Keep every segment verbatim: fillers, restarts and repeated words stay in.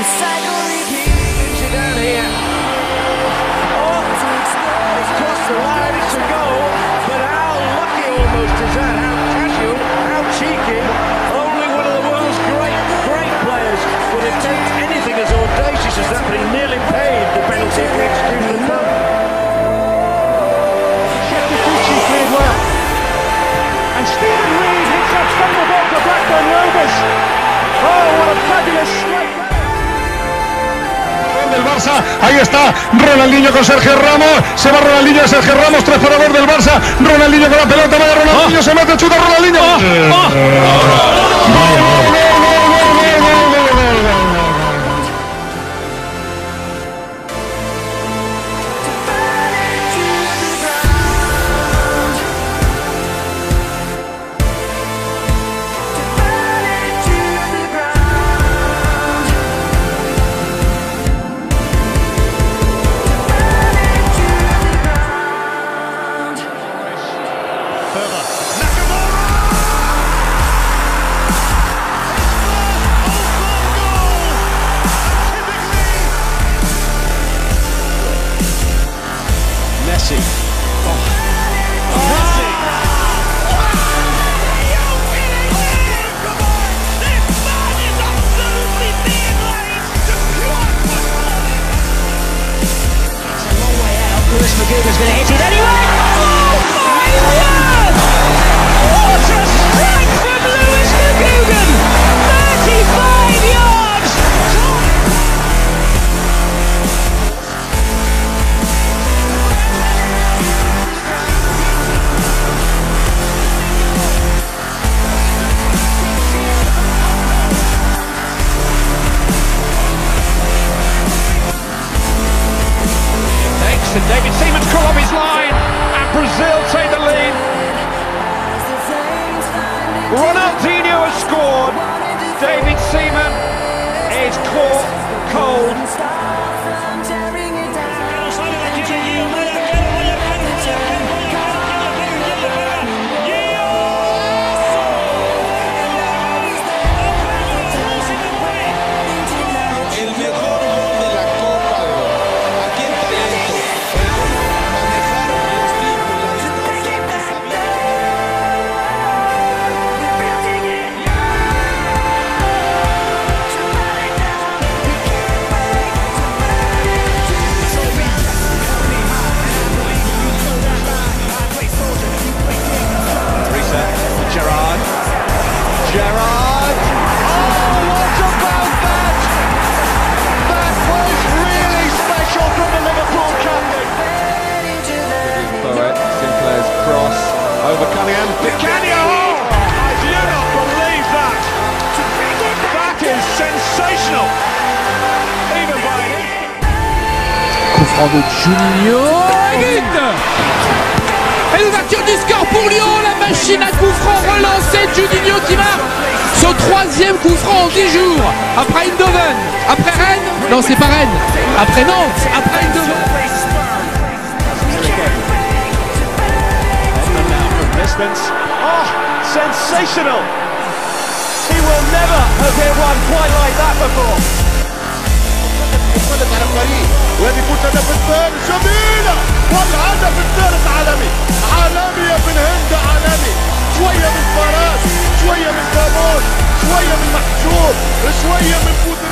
Brings it down here. Oh, it cost the Lions a goal, but how lucky almost is that? How casual, how cheeky. Only one of the world's great, great players would attempt anything as audacious as that, but he nearly paid the penalty against Stephen Dunn. Sheffield cleared well. And Stephen Reid hits that thunderbolt to Blackburn Rovers. Oh, what a fabulous strike. Del Barça, ahí está Ronaldinho con Sergio Ramos, se va Ronaldinho, Sergio Ramos, tres para dos del Barça, Ronaldinho con la pelota, va Ronaldinho, oh. se mete, chuta Ronaldinho. Oh. Oh. Oh. Messi. Oh. Oh. Messi. It's a long way out. Lewis Maguire's going to hit it anyway. Oh my word! What a strike from Lewis Maguire! thirty-five yards. And David Seaman's caught up his line, and Brazil take the lead. Ronaldinho has scored. David Seaman is caught cold. Gerrard! Oh, what about that? That was really special from the Liverpool captain. Poet, Sinclair's cross over Cunningham. Canio! Oh, I do not believe that. That is sensational. Even by coup franc de Juninho. Et l'ouverture du score pour Lyon, la machine à coup franc relancée, Juninho qui marque son troisième coup franc en dix jours. Après Eindhoven, après Rennes, non c'est pas Rennes, après Nantes, après Eindhoven. Oh, sensational! He will never have hit one quite like that before. وهذه فرصة هدف الثاني جميلة والهدف الثالث عالمي عالمي يا بن هند عالمي شوية من فراس شوية من كامون شوية من محجوب شوية من فوت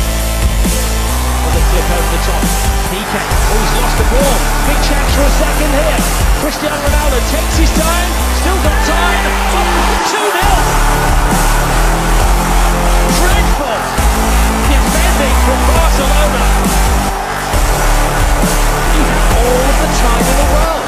Flip over the top. P K. Oh, he's lost the ball. Big chance for a second here. Cristiano Ronaldo takes his time. Still got time. two nil. Dreadful defending from Barcelona. You have all of the time in the world.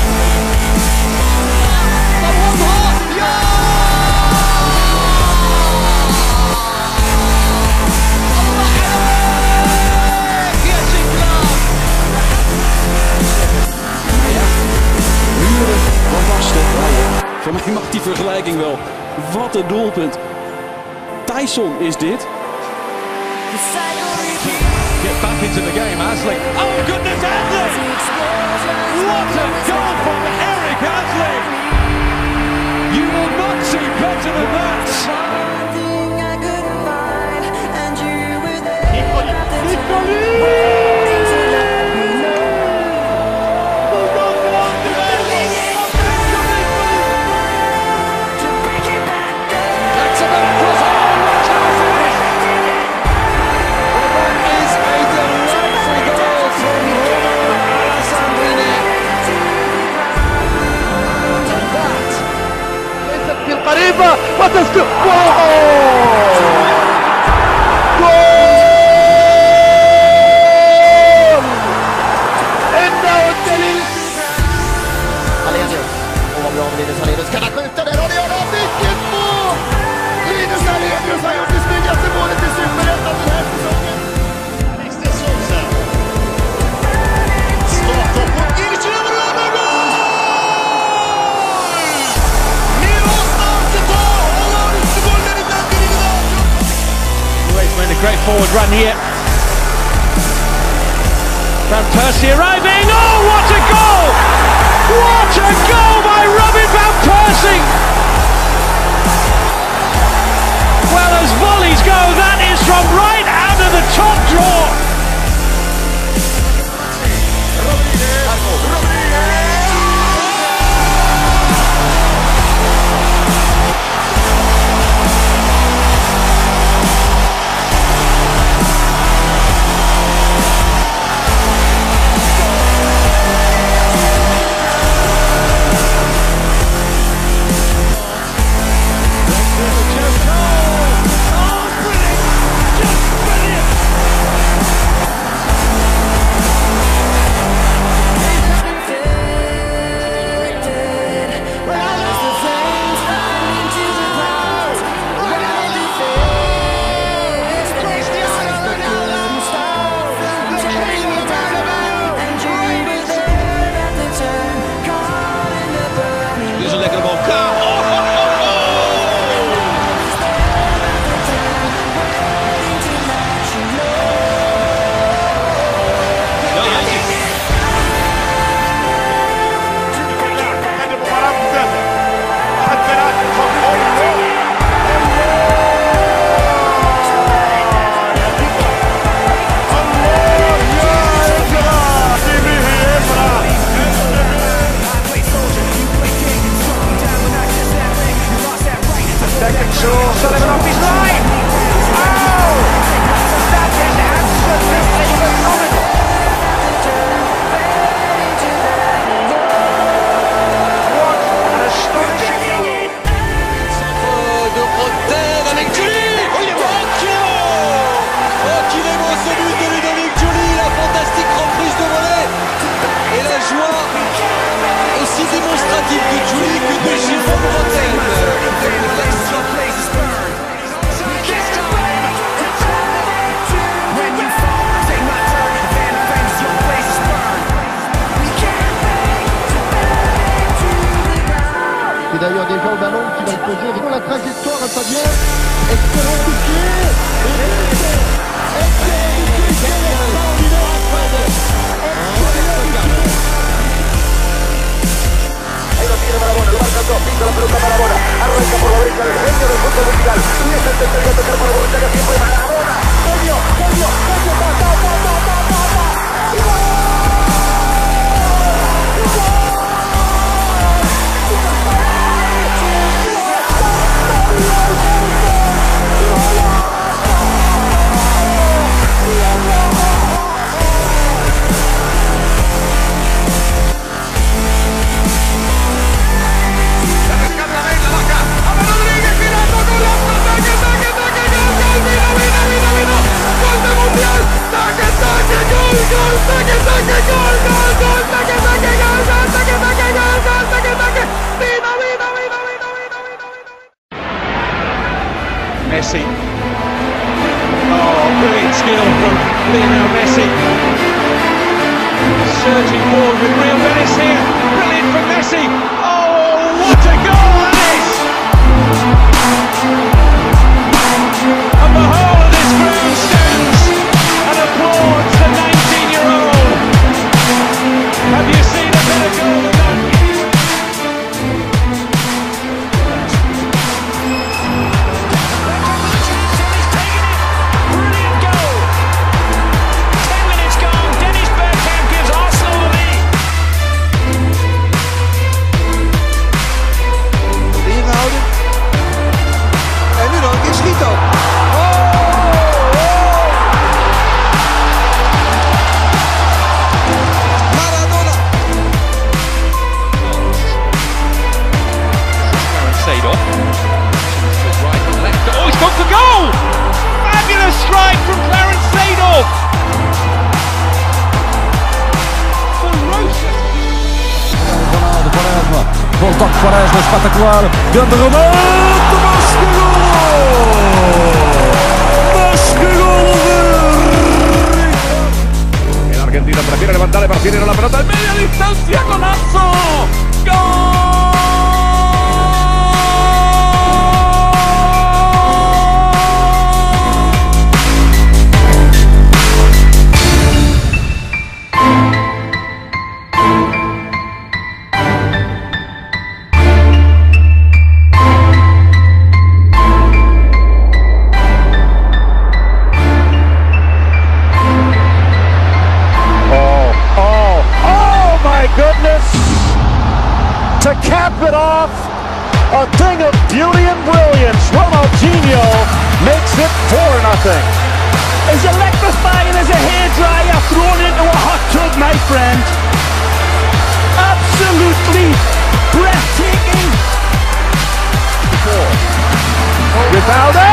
Voor mij mag die vergelijking wel. Wat een doelpunt. Tyson is dit. Get back into the game, Hasley. Oh goodness, Hasley! What a goal from Eric Hasley! You will not see better than that. est-ce que... Oh Goal إنه الدليل. Hallenius, oavgjord Linus Hallenius kan han skjuta den och det gör han. Vilket mål! Linus Hallenius har gjort det snyggaste målet i Superettan den här säsongen. Nästa Sousa. Startar på Irkjøv och över mål! Milos Arteta håller ut bollen i den delen. He's made a great forward run here. Van Persie arriving. Oh, what a goal! What a goal by Robin Van Persie! Well, as volleys go, that is from right out of the top drawer. Sullivan off his line. Oh! That is absolutely phenomenal. What an astonishing goal. De Rotten avec Jolie. Oh, qu'il est beau ce but de Ludovic Jolie, la fantastique reprise de volée. Et la joie aussi démonstrative de Jolie que de Jérôme Rotten. Et d'ailleurs déjà au ballon qui va le poser. Dans la trajectoire, ça vient. Excellent piqué. Ahí lo tiene Maradona, lo marca dos, pinta la pelota Maradona, arranca por la derecha el genio del fútbol mundial, y es el tercero a tocar para Borruchaga, siempre Maradona, genio, genio, genio, ta, ta, ta, ta, ta, ta, ta. Messi. Oh, brilliant skill from Lionel Messi. Surging forward with real menace here. Brilliant from Messi. Oh, what a goal that is! And the whole of this ground stands and applauds the nineteen-year-old. Have you seen a better goal than that? toque Quaresma espetacular. Grande remate, mas que golo! Mas que golo de... El Argentina prefiere levantar el partido en la pelota en media distancia, golazo. ¡Gol! Goodness, to cap it off, a thing of beauty and brilliance. Ronaldinho makes it four nothing. As electrifying as a hairdryer thrown into a hot tub, my friend. Absolutely breathtaking. Rivaldo.